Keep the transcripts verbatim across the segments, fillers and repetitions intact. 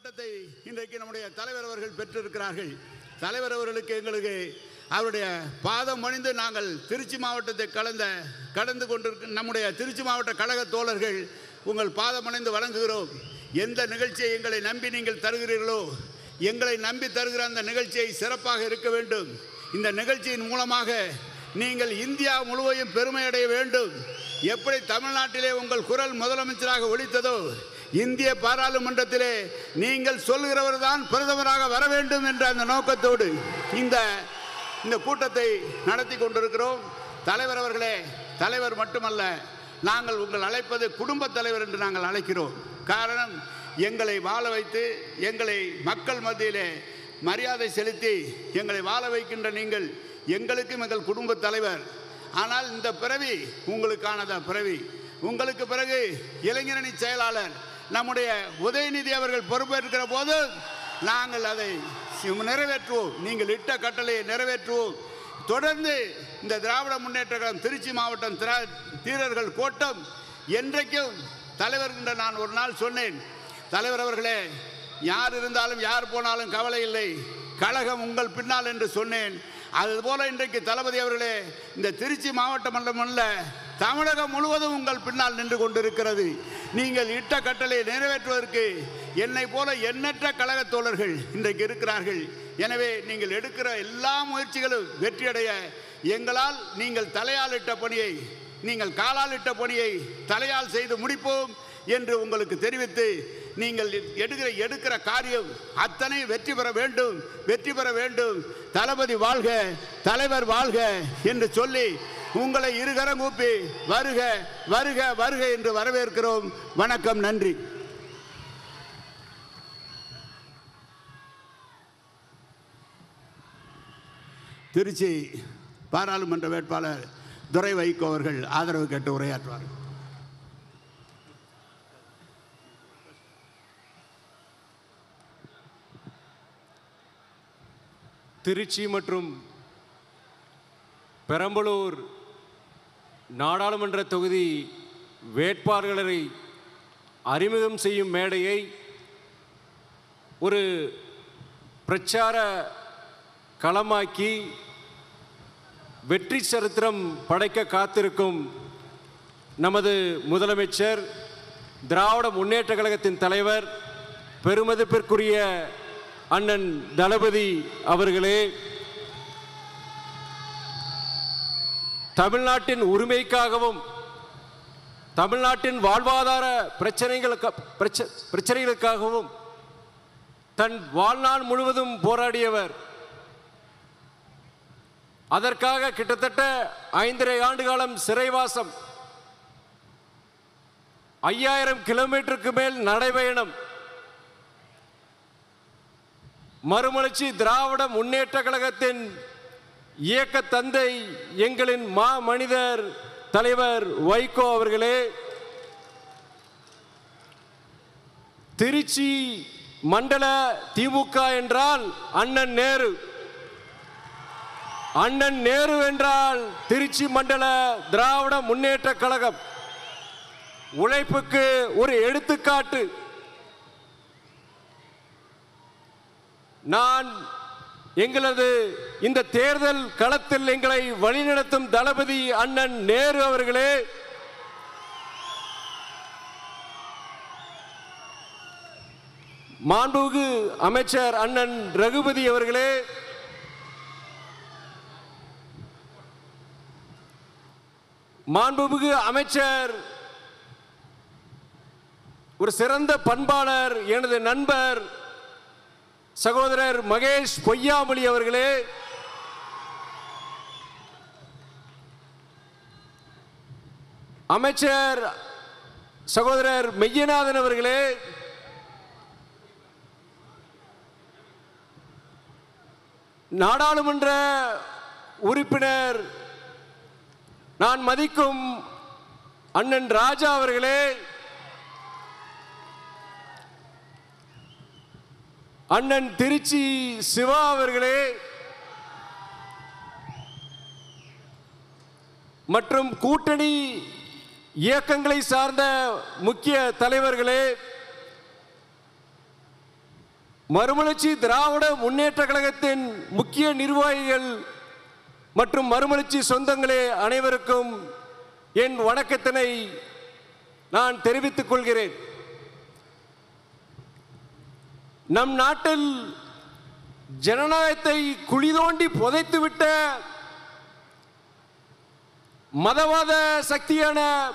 பட்டத்தை இன்றைக்கு நம்முடைய தலைவர் அவர்கள் பெற்றிருக்கிறார்கள். தலைவர் அவர்களுக்கு எங்களுக்கு அவருடைய பாதம் பணிந்து நாங்கள் திருச்சி மாவட்டத்தை கலந்த கடந்து கொண்டிருக்க நம்முடைய திருச்சி மாவட்ட கழக தோழர்கள் உங்கள் பாதம் பணிந்து வழங்குகிறோம். எந்த நிகழ்ச்சியை எங்களை நம்பி நீங்கள் தருகிறீர்களோ எங்களை நம்பி தருகிற அந்த நிகழ்ச்சியை சிறப்பாக இருக்க வேண்டும். இந்த நிகழ்ச்சியின் மூலமாக நீங்கள் இந்தியா முழுவதும் பெருமை அடைய வேண்டும். எப்படி தமிழ்நாட்டிலே உங்கள் குரல் முதலமைச்சராக ஒலித்ததோ இந்திய பாராளுமன்றத்திலே நீங்கள் சொல்கிறவர் தான் பிரதமராக வர வேண்டும் என்ற அந்த நோக்கத்தோடு இந்த இந்த கூட்டத்தை நடத்தி கொண்டிருக்கிறோம். தலைவர் அவர்களே, தலைவர் மட்டுமல்ல, நாங்கள் உங்கள் அழைப்பது குடும்பத் தலைவர் என்று நாங்கள் அழைக்கிறோம். காரணம், எங்களை வாழ வைத்து எங்களை மக்கள் மத்தியிலே மரியாதை செலுத்தி எங்களை வாழ வைக்கின்ற நீங்கள் எங்களுக்கும் எங்கள் குடும்பத் தலைவர். ஆனால் இந்த பிறவி உங்களுக்கானத பிறவி. உங்களுக்கு பிறகு இளைஞரணி செயலாளர் நம்முடைய உதயநிதி அவர்கள் பொறுப்பேற்கிற போது நாங்கள் அதை நிறைவேற்றுவோம். நீங்கள் இட்ட கட்டளையை நிறைவேற்றுவோம். தொடர்ந்து இந்த திராவிட முன்னேற்ற கழகம் திருச்சி மாவட்டம் தீரர்கள் கோட்டம் என்றைக்கும் தலைவர் என்று நான் ஒரு நாள் சொன்னேன். தலைவர் அவர்களே, யார் இருந்தாலும் யார் போனாலும் கவலை இல்லை, கழகம் உங்கள் பின்னால் என்று சொன்னேன். அதுபோல இன்றைக்கு தளபதி அவர்களே, இந்த திருச்சி மாவட்டம் அல்ல தமிழகம் முழுவதும் உங்கள் பின்னால் நின்று கொண்டிருக்கிறது. நீங்கள் இட்ட கட்டளையை நிறைவேற்றுவதற்கு என்னை போல எண்ணற்ற கழக தோழர்கள் இன்றைக்கு இருக்கிறார்கள். எனவே நீங்கள் எடுக்கிற எல்லா முயற்சிகளும் வெற்றியடைய எங்களால் நீங்கள் தலையால் இட்ட பணியை நீங்கள் காலால் இட்ட பணியை தலையால் செய்து முடிப்போம் என்று உங்களுக்கு தெரிவித்து, நீங்கள் எடுக்கிற எடுக்கிற காரியம் அத்தனை வெற்றி பெற வேண்டும், வெற்றி பெற வேண்டும். தளபதி வாழ்க, தலைவர் வாழ்க என்று சொல்லி உங்களை இருகரம் கூப்பி வருக வருக வருக என்று வரவேற்கிறோம். வணக்கம், நன்றி. திருச்சி பாராளுமன்ற வேட்பாளர் துரை வைகோ அவர்கள் ஆதரவு கேட்டு உரையாற்றுவார்கள். திருச்சி மற்றும் பெரம்பலூர் நாடாளுமன்ற தொகுதி வேட்பாளர்களை அறிமுகம் செய்யும் மேடையை ஒரு பிரச்சார களமாக்கி வெற்றி சரித்திரம் படைக்க காத்திருக்கும் நமது முதலமைச்சர், திராவிட முன்னேற்ற கழகத்தின் தலைவர், பெருமதிப்பிற்குரிய அண்ணன் தளபதி அவர்களே, தமிழ்நாட்டின் உரிமைக்காகவும் தமிழ்நாட்டின் வாழ்வாதார பிரச்சனைகளுக்கு பிரச்சனைகளுக்காகவும் தன் வாழ்நாள் முழுவதும் போராடியவர். அதற்காக கிட்டத்தட்ட ஐந்தரை ஆண்டு காலம் சிறைவாசம், ஐயாயிரம் கிலோமீட்டருக்கு மேல் நடைபயணம், மறுமலர்ச்சி திராவிட முன்னேற்ற கழகத்தின் இயக்க தந்தை எங்களின் மா மனிதர் தலைவர் வைகோ அவர்களே, திருச்சி மண்டல திமுக என்றால் அண்ணன் நேரு, அண்ணன் நேரு என்றால் திருச்சி மண்டல திராவிட முன்னேற்ற கழகம். உழைப்புக்கு ஒரு எடுத்துக்காட்டு. நான் எங்களது இந்த தேர்தல் களத்தில் எங்களை வழிநடத்தும் தளபதி அண்ணன் நேரு அவர்களே, மாண்புமிகு அமைச்சர் அண்ணன் ரகுபதி அவர்களே, மாண்புமிகு அமைச்சர், ஒரு சிறந்த பண்பாளர், எனது நண்பர் சகோதரர் மகேஷ் பொய்யாமொழி அவர்களே, அமைச்சர் சகோதரர் மெய்யநாதன் அவர்களே, நாடாளுமன்ற உறுப்பினர் நான் மதிக்கும் அண்ணன் ராஜா அவர்களே, அண்ணன் திருச்சி சிவா அவர்களே மற்றும் கூட்டணி இயக்கங்களை சார்ந்த முக்கிய தலைவர்களே, மறுமலர்ச்சி திராவிட முன்னேற்ற கழகத்தின் முக்கிய நிர்வாகிகள் மற்றும் மறுமலர்ச்சி சொந்தங்களே அனைவருக்கும் என் வணக்கத்தினை நான் தெரிவித்துக் கொள்கிறேன். நம் நாட்டில் ஜனநாயகத்தை குழி தோண்டி புதைத்துவிட்ட மதவாத சக்தியான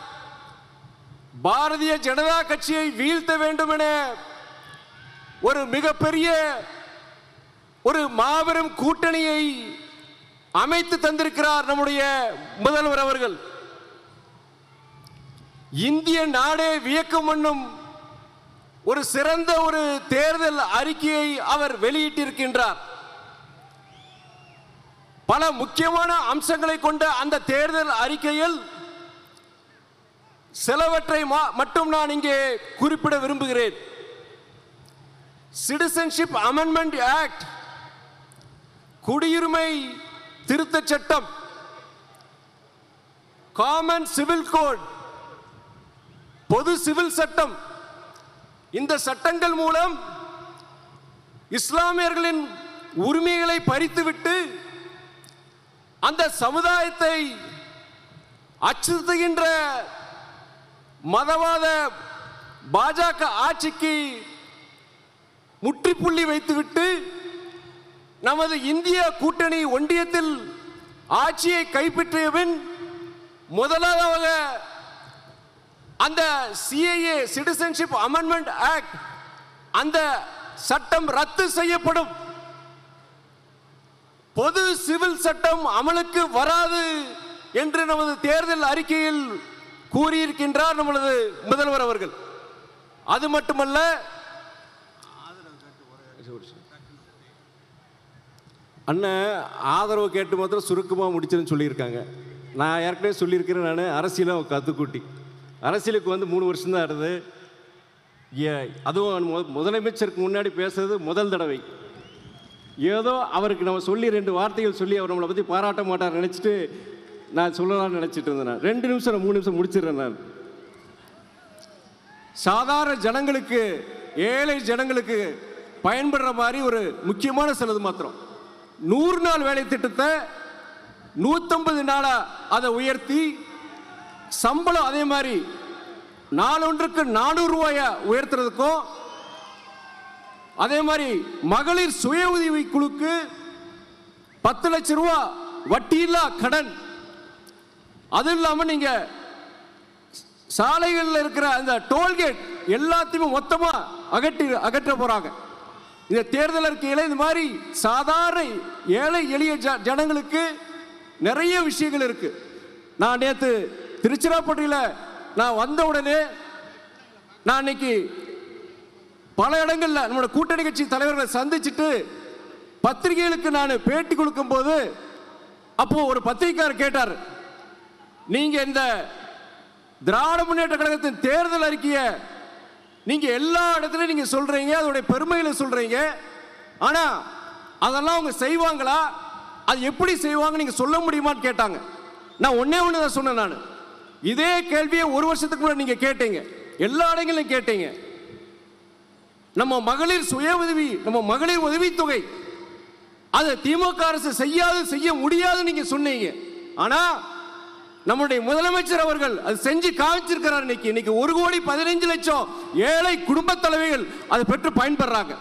பாரதிய ஜனதா கட்சியை வீழ்த்த வேண்டும் என ஒரு மிகப்பெரிய ஒரு மாபெரும் கூட்டணியை அமைத்து தந்திருக்கிறார் நம்முடைய முதல்வர் அவர்கள். இந்திய நாடே வியக்கும் என்னும் ஒரு சிறந்த ஒரு தேர்தல் அறிக்கையை அவர் வெளியிட்டிருக்கின்றார். பல முக்கியமான அம்சங்களை கொண்ட அந்த தேர்தல் அறிக்கையில் சிலவற்றை மட்டும் நான் இங்கே குறிப்பிட விரும்புகிறேன். சிட்டிசன்ஷிப் அமெண்ட்மெண்ட் ஆக்ட், குடியுரிமை திருத்த சட்டம், காமன் சிவில் கோட், பொது சிவில் சட்டம், இந்த சட்டங்கள் மூலம் இஸ்லாமியர்களின் உரிமைகளை பறித்துவிட்டு அந்த சமுதாயத்தை அச்சுறுத்துகின்ற மதவாத பாஜக ஆட்சிக்கு முற்றுப்புள்ளி வைத்துவிட்டு நமது இந்திய கூட்டணி ஒன்றியத்தில் ஆட்சியை கைப்பற்றிய பின் முதலாவதாக அந்த சிஏஏ சிட்டிசன்ஷிப் அமெண்ட்மெண்ட் ஆக்ட் அந்த சட்டம் ரத்து செய்யப்படும், பொது சிவில் சட்டம் அமலுக்கு வராது என்று நமது தேர்தல் அறிக்கையில் கூறியிருக்கின்றார் நமது முதல்வர் அவர்கள். அது மட்டுமல்ல, அண்ணன் ஆதரவு கேட்டு மாத்திரம் சுருக்கமாக முடிச்சுன்னு சொல்லியிருக்காங்க. நான் ஏற்கனவே சொல்லியிருக்கிறேன், நான் அரசியலை கற்றுக்கூட்டி அரசியலுக்கு வந்து மூணு வருஷம் தான் இருந்தது. அதுவும் முதலமைச்சருக்கு முன்னாடி பேசுறது முதல் தடவை. ஏதோ அவருக்கு நம்ம சொல்லி ரெண்டு வார்த்தைகள் சொல்லி அவர் நம்மளை பற்றி பாராட்ட மாட்டார் நினச்சிட்டு நான் சொல்லலாம்னு நினச்சிட்டு இருந்தேன். நான் ரெண்டு நிமிஷம் மூணு நிமிஷம் முடிச்சிடுறேன். நான் சாதாரண ஜனங்களுக்கு, ஏழை ஜனங்களுக்கு பயன்படுற மாதிரி ஒரு முக்கியமான சிலது மாத்திரம், நூறு நாள் வேலை திட்டத்தை நூற்றம்பது நாளாக அதை உயர்த்தி, சம்பளம் அதே மாதிரி நாலொன்றுக்கு நானூறு ரூபாயை உயர்த்துறதுக்கும், அதே மாதிரி மகளிர் சுய உதவி குழுக்கு பத்து லட்சம் ரூபா வட்டியில்லா கடன், அது இல்லாமல் நீங்க சாலைகளில் இருக்கிற அந்த டோல்கேட் எல்லாத்தையுமே மொத்தமாக அகற்றி அகற்ற போறாங்க. இந்த தேர்தல் அறிக்கையில் இந்த மாதிரி சாதாரண ஏழை எளிய ஜனங்களுக்கு நிறைய விஷயங்கள் இருக்கு. நான் நேற்று திருச்சிராப்பள்ளியில் நான் வந்த உடனே நான் இன்னைக்கு பல இடங்களில் நம்மளோட கூட்டணி கட்சி தலைவர்களை சந்திச்சுட்டு பத்திரிகைகளுக்கு நான் பேட்டி கொடுக்கும் போது அப்போ ஒரு பத்திரிகையாளர் கேட்டார், நீங்க இந்த திராவிட முன்னேற்ற கழகத்தின் தேர்தல் அறிக்கையை நீங்க எல்லா இடத்துலையும் நீங்க சொல்றீங்க, அதோடைய பெருமைகளை சொல்றீங்க, ஆனா அதெல்லாம் அவங்க செய்வாங்களா, அது எப்படி செய்வாங்க நீங்க சொல்ல முடியுமான்னு கேட்டாங்க. நான் ஒன்னே ஒன்று தான் சொன்னேன். நான் இதே கேள்வியை ஒரு வருஷத்துக்கு முன்னாடி நீங்க கேட்டீங்க, எல்லா இடங்களிலும் கேட்டீங்க. நம்ம மகளிர் சுய உதவி, நம்ம மகளிர் உதவித்தொகை அதை திமுக அரசு செய்யாது, செய்ய முடியாது நீங்க சொன்னீங்க. ஆனா நம்முடைய முதலமைச்சர் அவர்கள் அது செஞ்சு காமிச்சிருக்கிறார். இன்னைக்கு இன்னைக்கு ஒரு கோடி பதினைஞ்சு லட்சம் ஏழை குடும்ப தலைவிகள் அதை பெற்று பயன்படுறாங்க.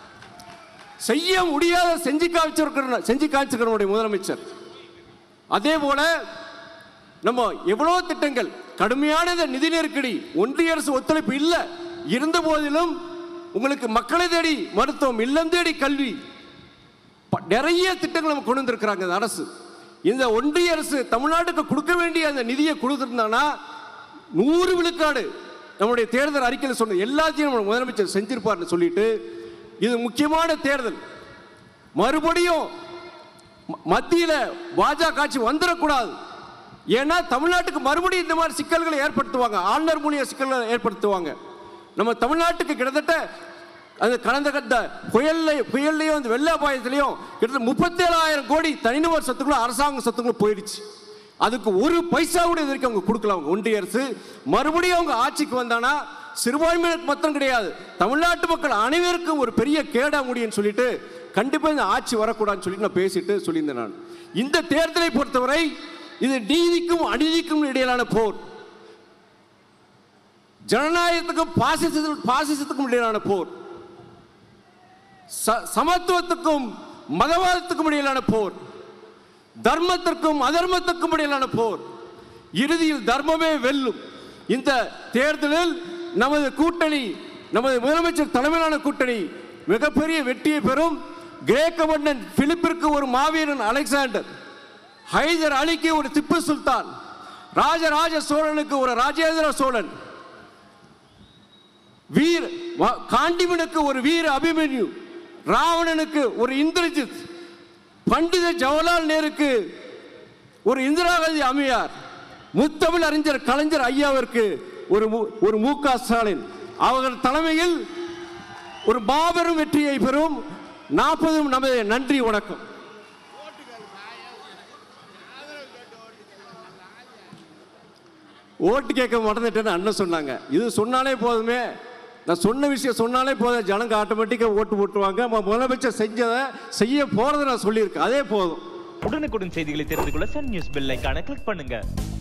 செய்ய முடியாத செஞ்சு காமிச்சிருக்கிற செஞ்சு காமிச்சிருக்கிற முதலமைச்சர். அதே போல நம்ம எவ்வளோ திட்டங்கள், கடுமையான நிதி நெருக்கடி, ஒன்றிய அரசு ஒத்துழைப்பு இல்லை இருந்த போதிலும் உங்களுக்கு மக்களை தேடி மருத்துவம், இல்லம் தேடி கல்வி, நிறைய திட்டங்கள் நம்ம கொண்டு வந்திருக்கிறாங்க இந்த அரசு. இந்த ஒன்றிய அரசு தமிழ்நாட்டுக்கு கொடுக்க வேண்டிய அந்த நிதியை கொடுத்துருந்தாங்கன்னா நூறு விழுக்காடு நம்முடைய தேர்தல் அறிக்கையில் சொன்ன எல்லாத்தையும் நம்ம முதலமைச்சர் செஞ்சிருப்பார்னு சொல்லிட்டு, இது முக்கியமான தேர்தல், மறுபடியும் மத்தியில் பாஜக ஆட்சி வந்துடக்கூடாது. ஏன்னா தமிழ்நாட்டுக்கு மறுபடியும் இந்த மாதிரி சிக்கல்களை ஏற்படுத்துவாங்க, ஆளுநர் மூலிய சிக்கல்களை ஏற்படுத்துவாங்க. நம்ம தமிழ்நாட்டுக்கு கிட்டத்தட்ட அது கடந்த கட்ட புயல்ல புயல்லையும் அந்த வெள்ள அபாயத்திலையும் கிட்டத்தட்ட முப்பத்தேழாயிரம் கோடி தனிநபர் சொத்துக்களும் அரசாங்க சொத்துக்களும் போயிடுச்சு. அதுக்கு ஒரு பைசா கூட இது வரைக்கும் அவங்க கொடுக்கல. அவங்க ஒன்றிய அரசு மறுபடியும் அவங்க ஆட்சிக்கு வந்தானா சிறுபான்மையினருக்கு மட்டும் கிடையாது, தமிழ்நாட்டு மக்கள் அனைவருக்கும் ஒரு பெரிய கேடா முடியும்னு சொல்லிட்டு கண்டிப்பாக இந்த ஆட்சி வரக்கூடாதுன்னு சொல்லிட்டு நான் பேசிட்டு சொல்லியிருந்தேன். நான் இந்த தேர்தலை பொறுத்தவரை இது நீதிக்கும் அநீதிக்கும் இடையிலான போர், ஜனநாயகத்துக்கும் பாசிசத்துக்கும் பாசிசத்துக்கும் இடையிலான போர், சமத்துவத்துக்கும் மதவாதத்துக்கும் இடையிலான போர், தர்மத்திற்கும் அதர்மத்துக்கும் இடையிலான போர். இறுதியில் தர்மமே வெல்லும். இந்த தேர்தலில் நமது கூட்டணி, நமது முதலமைச்சர் தலைமையிலான கூட்டணி மிகப்பெரிய வெற்றியை பெறும். கிரேக்க மன்னன் பிலிப்பிற்கு ஒரு மாவீரன் அலெக்சாண்டர், ஹைதர் அலிக்கு ஒரு திப்பு சுல்தான், ராஜராஜ சோழனுக்கு ஒரு ராஜேந்திர சோழன், வீர காண்டிமனுக்கு ஒரு வீர அபிமன்யு, ராவணனுக்கு ஒரு இந்திரஜித், பண்டித ஜவஹர்லால் நேருக்கு ஒரு இந்திரா காந்தி அம்மையார், முத்தமிழ் அறிஞர் கலைஞர் ஐயாவிற்கு ஒரு ஒரு மு க ஸ்டாலின் அவர்கள் தலைமையில் ஒரு மாபெரும் வெற்றியை பெறும். நாற்பதும் நமது. நன்றி, வணக்கம். ஓட்டு கேட்க மறந்துட்டேன்னு அண்ணன் சொன்னாங்க. இது சொன்னாலே போதுமே, நான் சொன்ன விஷயம் சொன்னாலே போதும், ஜனங்க ஆட்டோமேட்டிக்காக ஓட்டு போட்டுருவாங்க. முதலமைச்சர் செஞ்சதை செய்ய போறதை நான் சொல்லியிருக்கேன், அதே போதும். உடனுக்குடன் செய்திகளை தெரிந்து கொள்ள சன் நியூஸ் பெல் ஐகானை கிளிக் பண்ணுங்க.